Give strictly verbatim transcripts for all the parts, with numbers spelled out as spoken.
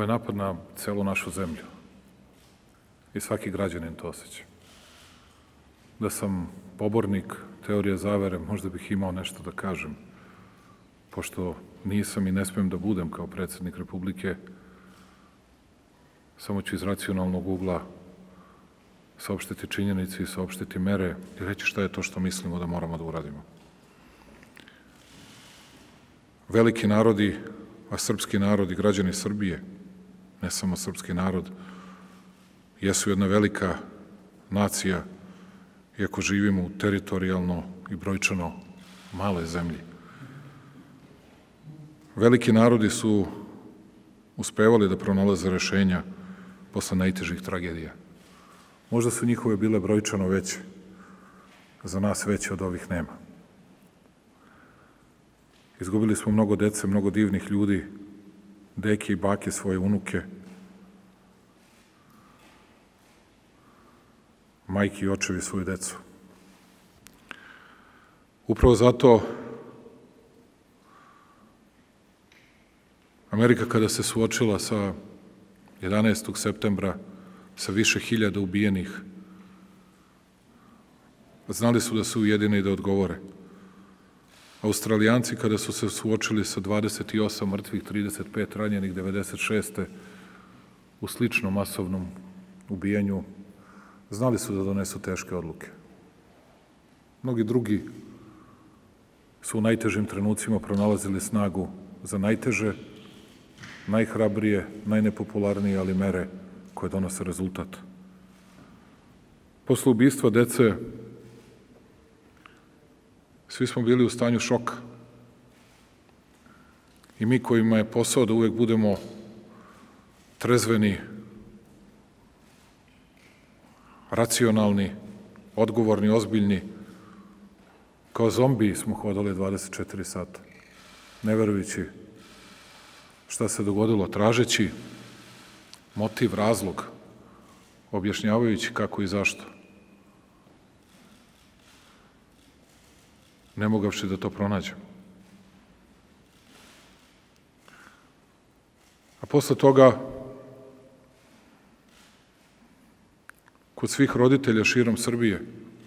Ovo je napad na celu našu zemlju. I svaki građanin to osjeća. Da sam pobornik teorije zavere, možda bih imao nešto da kažem, pošto nisam i ne smem da budem kao predsednik Republike, samo ću iz racionalnog ugla saopštiti činjenice i saopštiti mere i reći šta je to što mislimo da moramo da uradimo. Veliki narodi, a srpski narod i građani Srbije, ne samo srpski narod, jesu jedna velika nacija, iako živimo u teritorijalno i brojčano male zemlji. Veliki narodi su uspevali da pronalaze rešenja posle najtežih tragedija. Možda su njihove bile brojčano veće, za nas veće od ovih nema. Izgubili smo mnogo dece, mnogo divnih ljudi, deke i bake, svoje unuke, majke i očevi svoju decu. Upravo zato Amerika kada se suočila sa jedanaestog septembra sa više hiljada ubijenih, znali su da se ujedine i da odgovore. Australijanci kada su se suočili sa dvadeset osam mrtvih, trideset pet ranjenih, devedeset šeste u sličnom masovnom ubijanju, znali su da donesu teške odluke. Mnogi drugi su u najtežim trenucima pronalazili snagu za najteže, najhrabrije, najnepopularnije, ali mere koje donose rezultat. Posle ubistva dece svi smo bili u stanju šoka. I mi kojima je posao da uvek budemo trezveni, racionalni, odgovorni, ozbiljni, kao zombiji smo hodali dvadeset četiri sata, ne verujući šta se dogodilo, tražeći motiv, razlog, objašnjavajući kako i zašto. Ne mogavši da to pronađem. A posle toga, kod svih roditelja širom Srbije,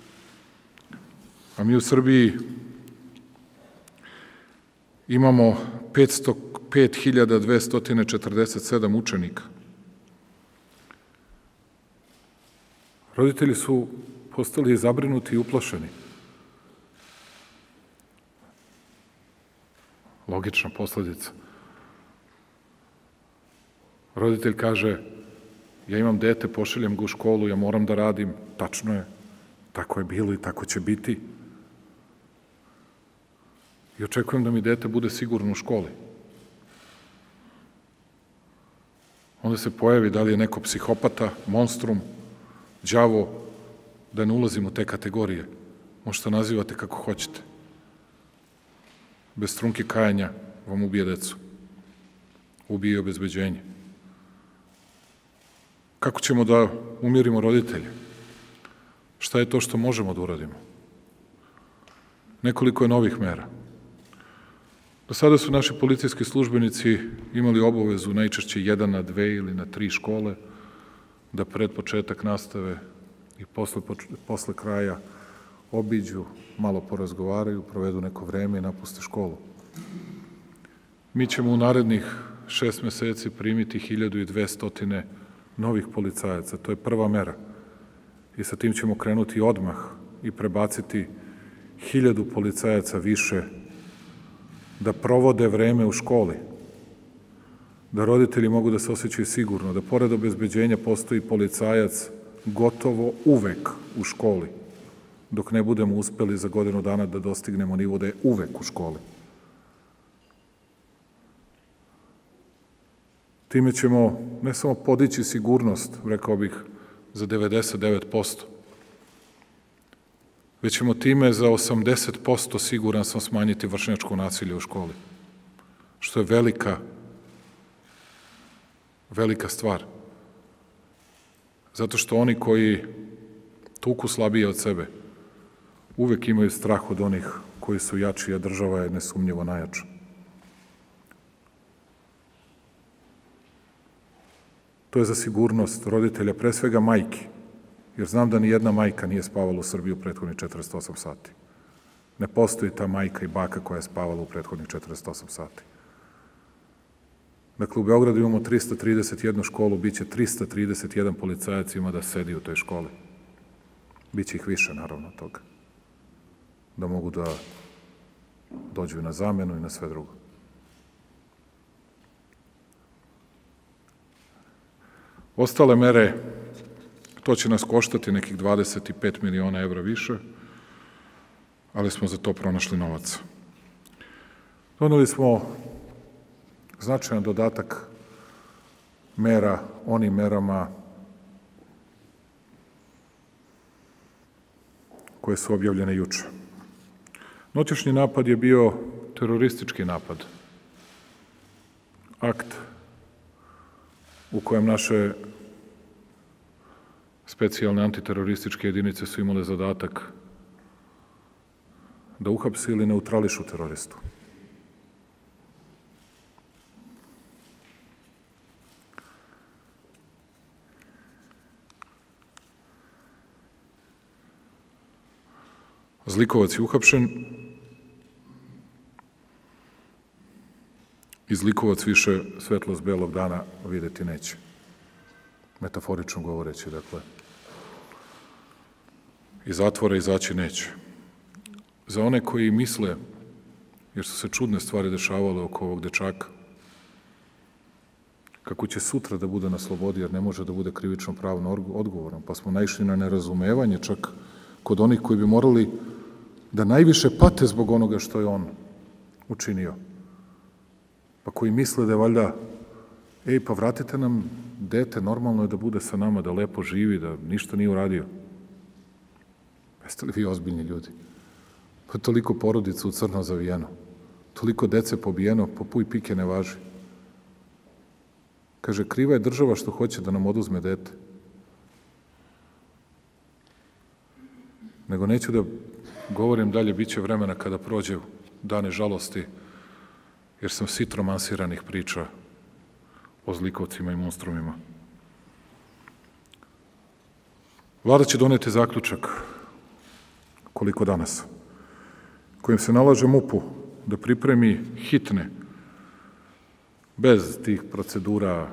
a mi u Srbiji imamo petsto pet hiljada dvesta četrdeset sedam učenika. Roditelji su postali zabrinuti i uplašeni. Logična posledica. Roditelj kaže, ja imam dete, pošaljem ga u školu, ja moram da radim. Tačno je, tako je bilo i tako će biti. I očekujem da mi dete bude sigurno u školi. Onda se pojavi da li je neko psihopata, monstrum, đavo, da ne ulazim u te kategorije. Možete nazivate kako hoćete. Bez trunke kajanja vam ubije decu. Ubije obezbeđenje. Kako ćemo da umirimo roditelje? Šta je to što možemo da uradimo? Nekoliko je novih mera. Do sada su naši policijski službenici imali obavezu najčešće jedan na dve ili na tri škole da pred početak nastave i posle, posle kraja obiđu, malo porazgovaraju, provedu neko vreme i napuste školu. Mi ćemo u narednih šest meseci primiti hiljadu dvesta novih policajaca. To je prva mera. I sa tim ćemo krenuti odmah i prebaciti hiljadu policajaca više da provode vreme u školi, da roditelji mogu da se osjećaju sigurno, da pored obezbeđenja postoji policajac gotovo uvek u školi, dok ne budemo uspeli za godinu dana da dostignemo nivo da je uvek u školi. Time ćemo ne samo podići sigurnost, rekao bih, za devedeset devet posto, već ćemo time za osamdeset posto siguran sam smanjiti vršnjačko nasilje u školi, što je velika, velika stvar. Zato što oni koji tuku slabije od sebe uvek imaju strah od onih koji su jači, a država je nesumnjivo najjača. To je za sigurnost roditelja, pre svega majki, jer znam da ni jedna majka nije spavala u Srbiji u prethodnih četrdeset osam sati. Ne postoji ta majka i baka koja je spavala u prethodnih četrdeset osam sati. Dakle, u Beogradu imamo trista trideset jednu školu, bit će trista trideset jedan policajac ima da sedi u toj školi. Biće ih više, naravno, toga. Da mogu da dođu na zamenu i na sve drugo. Ostale mere, to će nas koštati nekih dvadeset pet miliona evra više, ali smo za to pronašli novac. Doneli smo značajan dodatak mera onim merama koje su objavljene juče. Noćašnji napad je bio teroristički napad. Akt u kojem naše specijalne antiterorističke jedinice su imale zadatak da uhapse ili neutrališu teroristu. Zlikovac je uhapšen i Zlikovac više svetlost belog dana videti neće. Metaforično govoreći, dakle. Iz zatvora izaći neće. Za one koji misle, jer su se čudne stvari dešavale oko ovog dečaka, kako će sutra da bude na slobodi, jer ne može da bude krivično pravno odgovoran, pa smo naišli na nerazumevanje čak kod onih koji bi morali da najviše pate zbog onoga što je on učinio. Pa koji misle da je valjda, ej, pa vratite nam dete, normalno je da bude sa nama, da lepo živi, da ništa nije uradio. Jeste li vi ozbiljni ljudi? Pa toliko porodica u crno zavijeno, toliko dece pobijeno, po puj pike ne važi. Kaže, kriva je država što hoće da nam oduzme dete. Nego neću da govorim dalje, bit će vremena kada prođe dane žalosti, jer sam sit romansiranih priča o zlikovcima i monstrumima. Vlada će doneti zaključak, koliko danas, kojim se nalaže MUP-u da pripremi hitne, bez tih procedura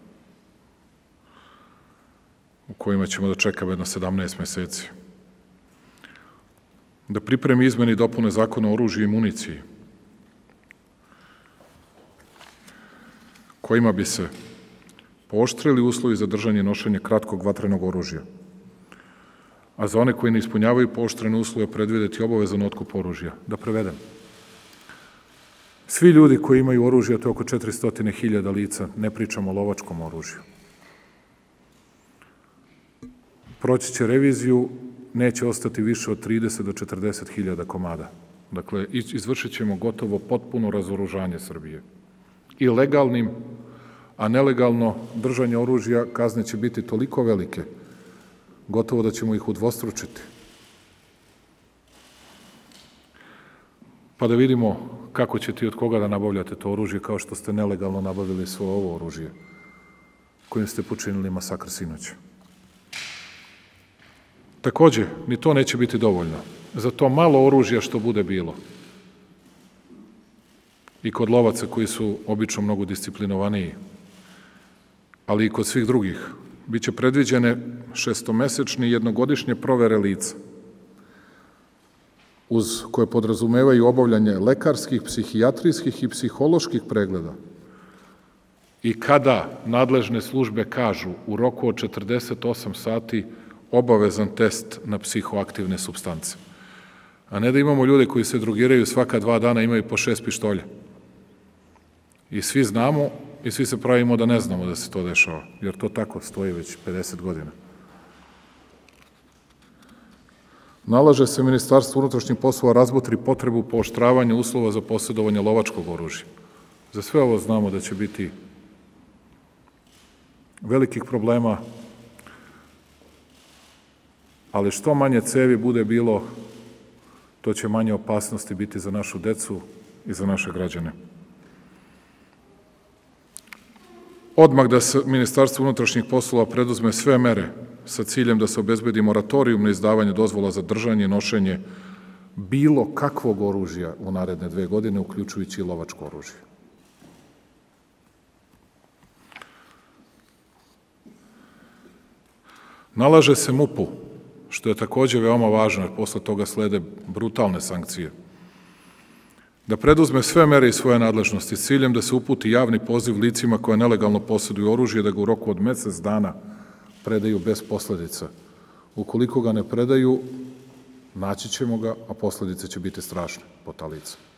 u kojima ćemo da čekamo jedno sedamnaest meseci, da pripremi izmene i dopune Zakona o oružju i municiji, kojima bi se pooštrili uslovi za držanje i nošenje kratkog vatrenog oružja, a za one koji ne ispunjavaju pooštrene uslove predvideti obavezan otkup oružja. Da prevedem. Svi ljudi koji imaju oružje, to je oko četiristo hiljada lica, ne pričamo o lovačkom oružju, proći će reviziju, neće ostati više od trideset do četrdeset hiljada komada. Dakle, izvršit ćemo gotovo potpuno razoružanje Srbije. I legalnim, a nelegalno držanje oružja, kazne će biti toliko velike, gotovo da ćemo ih udvostručiti. Pa da vidimo kako ćete i od koga da nabavljate to oružje, kao što ste nelegalno nabavili svo ovo oružje, kojim ste počinili masakr sinoć. Takođe, ni to neće biti dovoljno. Za to malo oružja što bude bilo, i kod lovaca koji su obično mnogo disciplinovaniji, ali i kod svih drugih, biće predviđene šestomesečne i jednogodišnje provere lica, uz koje podrazumevaju obavljanje lekarskih, psihijatrijskih i psiholoških pregleda. I kada nadležne službe kažu u roku od četrdeset osam sati obavezan test na psihoaktivne supstance, a ne da imamo ljude koji se drogiraju svaka dva dana, imaju po šest pištolja. I svi znamo i svi se pravimo da ne znamo da se to dešava, jer to tako stoji već pedeset godina. Nalaže se Ministarstvu unutrašnjih poslova razmotri potrebu pooštravanja uslova za posjedovanje lovačkog oružja. Za sve ovo znamo da će biti velikih problema, ali što manje cevi bude bilo, to će manje opasnosti biti za našu decu i za naše građane. Odmah da se Ministarstvo unutrašnjih poslova preduzme sve mere sa ciljem da se obezbedi moratorijum na izdavanje dozvola za držanje i nošenje bilo kakvog oružja u naredne dve godine, uključujući i lovačko oružje. Nalaže se MUP-u, što je takođe veoma važno, jer posle toga slede brutalne sankcije, da preduzme sve mere iz svoje nadležnosti s ciljem da se uputi javni poziv licima koja nelegalno poseduju oružje, da ga u roku od mesec dana predaju bez posledica. Ukoliko ga ne predaju, naći ćemo ga, a posledice će biti strašne po ta lica.